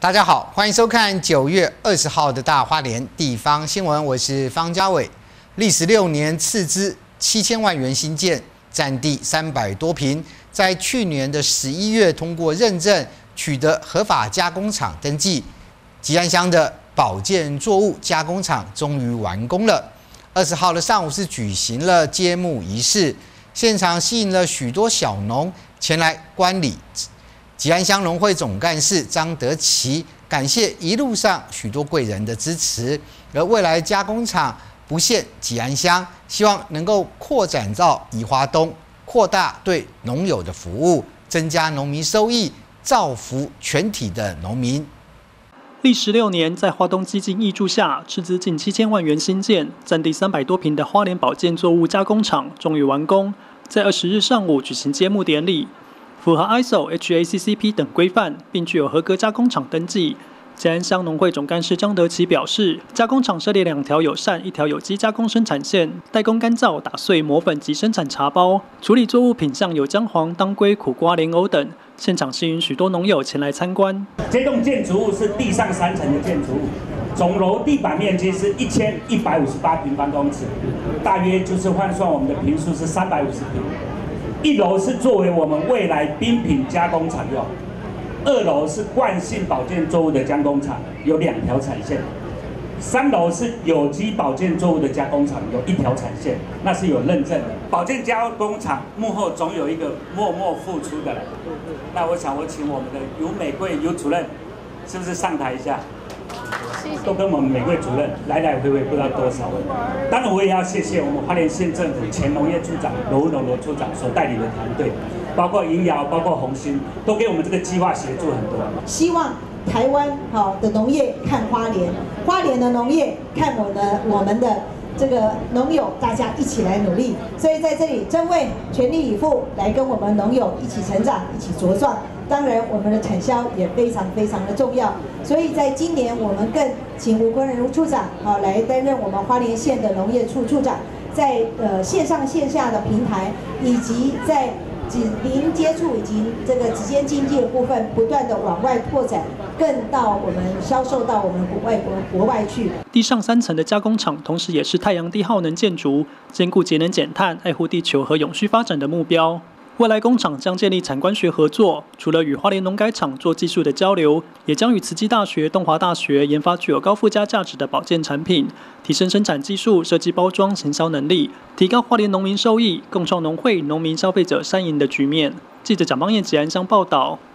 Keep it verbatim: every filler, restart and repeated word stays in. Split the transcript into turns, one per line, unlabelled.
大家好，欢迎收看九月二十号的大花莲地方新闻，我是方家伟。历时六年，斥资七千万元新建，占地三百多坪，在去年的十一月通过认证，取得合法加工厂登记。吉安乡的保健作物加工厂终于完工了。二十号的上午是举行了揭幕仪式，现场吸引了许多小农前来观礼。吉安乡农会总干事张德奇感谢一路上许多贵人的支持，而未来加工厂不限吉安乡，希望能够扩展到宜花东，扩大对农友的服务，增加农民收益，造福全体的农民。
历时六年，在花东基金挹注下，斥资近七千万元新建，占地三百多坪的花莲保健作物加工厂终于完工，在二十日上午举行揭幕典礼。符合 I S O、H A C C P 等规范，并具有合格加工厂登记。吉安乡农会总干事张德奇表示，加工厂设立两条友善、一条有机加工生产线，代工干燥、打碎、磨粉及生产茶包，处理作物品项有姜黄、当归、苦瓜、莲藕等。现场吸引许多农友前来参观。
这栋建筑物是地上三层的建筑物，总楼地板面积是一千一百五十八平方公尺，大约就是换算我们的坪数是三百五十平。一楼是作为我们未来冰品加工厂用，二楼是惯性保健作物的加工厂，有两条产线。三楼是有机保健作物的加工厂，有一条产线，那是有认证的。保健加工厂幕后总有一个默默付出的人。那我想我请我们的尤美贵尤主任，是不是上台一下？都跟我们美贵主任来来回回不知道多少位。当然我也要谢谢我们花莲县政府前农业处长罗文龙罗处长所带领的团队，包括银瑶，包括红星，都给我们这个计划协助很多。
希望台湾好的农业看花莲，花莲的农业看我的我们的这个农友，大家一起来努力。所以在这里真为全力以赴来跟我们农友一起成长，一起茁壮。当然，我们的产销也非常非常的重要。所以在今年，我们更请吴坤仁吴处长好来担任我们花莲县的农业处处长，在呃线上线下的平台，以及在零接触以及这个直接经济的部分，不断的往外拓展，更到我们销售到我们国外国国外去。
地上三层的加工厂，同时也是太阳低耗能建筑，兼顾节能减碳、爱护地球和永续发展的目标。未来工厂将建立产官学合作，除了与花莲农改场做技术的交流，也将与慈济大学、东华大学研发具有高附加价值的保健产品，提升生产技术、设计包装、行销能力，提高花莲农民收益，共创农会、农民消费者三赢的局面。记者蒋邦彦吉安乡报道。